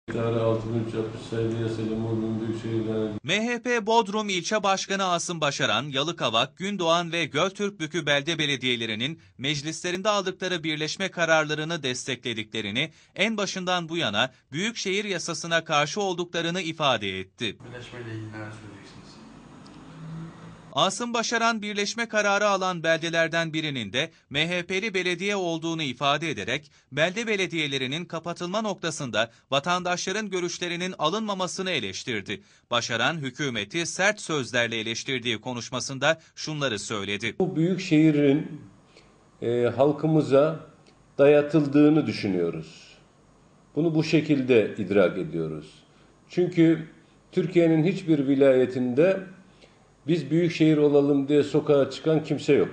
6.3 yapmış sayılı yasayla Bodrum Büyükşehir'den. MHP Bodrum İlçe Başkanı Asım Başaran, Yalıkavak, Gündoğan ve Göltürkbükü belde belediyelerinin meclislerinde aldıkları birleşme kararlarını desteklediklerini, en başından bu yana Büyükşehir Yasası'na karşı olduklarını ifade etti. Birleşmeyle ilgili neler söyleyeceksiniz? Asım Başaran, birleşme kararı alan beldelerden birinin de MHP'li belediye olduğunu ifade ederek, belde belediyelerinin kapatılma noktasında vatandaşların görüşlerinin alınmamasını eleştirdi. Başaran, hükümeti sert sözlerle eleştirdiği konuşmasında şunları söyledi. Bu büyük şehrin halkımıza dayatıldığını düşünüyoruz. Bunu bu şekilde idrak ediyoruz. Çünkü Türkiye'nin hiçbir vilayetinde biz büyük şehir olalım diye sokağa çıkan kimse yok.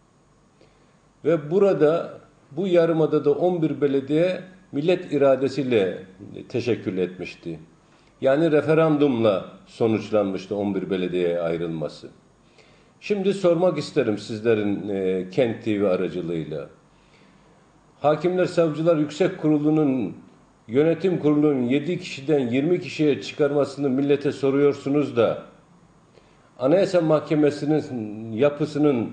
Ve burada bu yarımadada 11 belediye millet iradesiyle teşekkül etmişti. Yani referandumla sonuçlanmıştı 11 belediyeye ayrılması. Şimdi sormak isterim sizlerin Kent TV aracılığıyla. Hakimler Savcılar Yüksek Kurulu'nun yönetim kurulunun 7 kişiden 20 kişiye çıkarmasını millete soruyorsunuz da Anayasa Mahkemesi'nin yapısının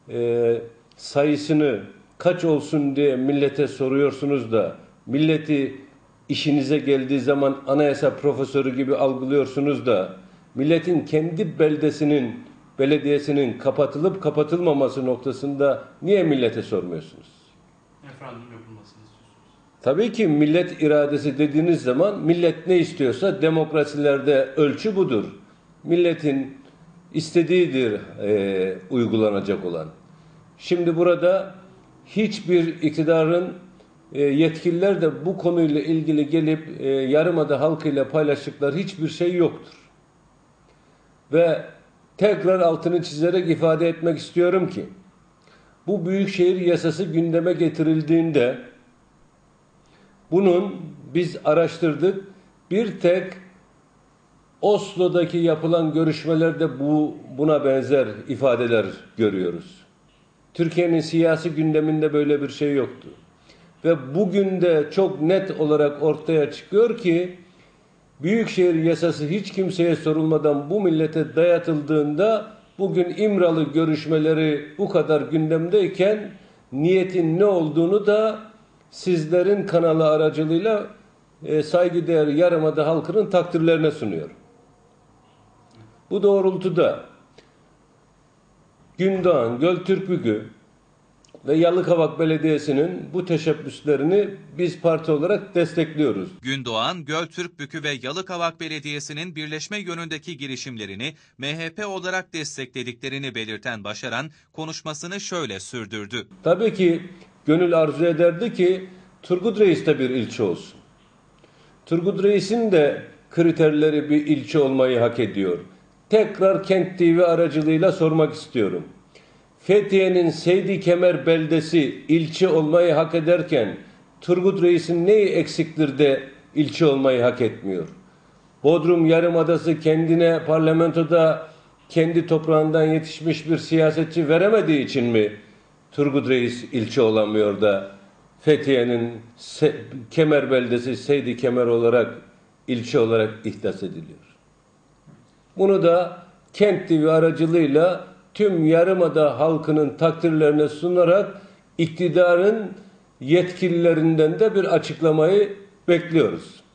sayısını kaç olsun diye millete soruyorsunuz da milleti işinize geldiği zaman anayasa profesörü gibi algılıyorsunuz da milletin kendi belediyesinin kapatılıp kapatılmaması noktasında niye millete sormuyorsunuz? Referandum yapılmasını istiyorsunuz. Tabii ki millet iradesi dediğiniz zaman millet ne istiyorsa demokrasilerde ölçü budur. Milletin istediğidir uygulanacak olan. Şimdi burada hiçbir iktidarın yetkililer de bu konuyla ilgili gelip Yarımada halkıyla paylaştıkları hiçbir şey yoktur. Ve tekrar altını çizerek ifade etmek istiyorum ki bu Büyükşehir Yasası gündeme getirildiğinde bunun biz araştırdık. Bir tek Oslo'daki yapılan görüşmelerde buna benzer ifadeler görüyoruz. Türkiye'nin siyasi gündeminde böyle bir şey yoktu. Ve bugün de çok net olarak ortaya çıkıyor ki Büyükşehir Yasası hiç kimseye sorulmadan bu millete dayatıldığında bugün İmralı görüşmeleri bu kadar gündemdeyken niyetin ne olduğunu da sizlerin kanalı aracılığıyla saygıdeğer Yarımada halkının takdirlerine sunuyorum. Bu doğrultuda Gündoğan, Göltürkbükü ve Yalıkavak Belediyesi'nin bu teşebbüslerini biz parti olarak destekliyoruz. Gündoğan, Göltürkbükü ve Yalıkavak Belediyesi'nin birleşme yönündeki girişimlerini MHP olarak desteklediklerini belirten Başaran konuşmasını şöyle sürdürdü. Tabii ki gönül arzu ederdi ki Turgut Reis de bir ilçe olsun. Turgut Reis'in de kriterleri bir ilçe olmayı hak ediyor. Tekrar Kent TV aracılığıyla sormak istiyorum. Fethiye'nin Seydi Kemer beldesi ilçe olmayı hak ederken Turgut Reis'in neyi eksiktir de ilçe olmayı hak etmiyor? Bodrum Yarımadası kendine parlamentoda kendi toprağından yetişmiş bir siyasetçi veremediği için mi Turgut Reis ilçe olamıyor da Fethiye'nin Kemer beldesi Seydi Kemer olarak ilçe olarak ihdas ediliyor? Bunu da Kent TV aracılığıyla tüm Yarımada halkının takdirlerine sunarak iktidarın yetkililerinden de bir açıklamayı bekliyoruz.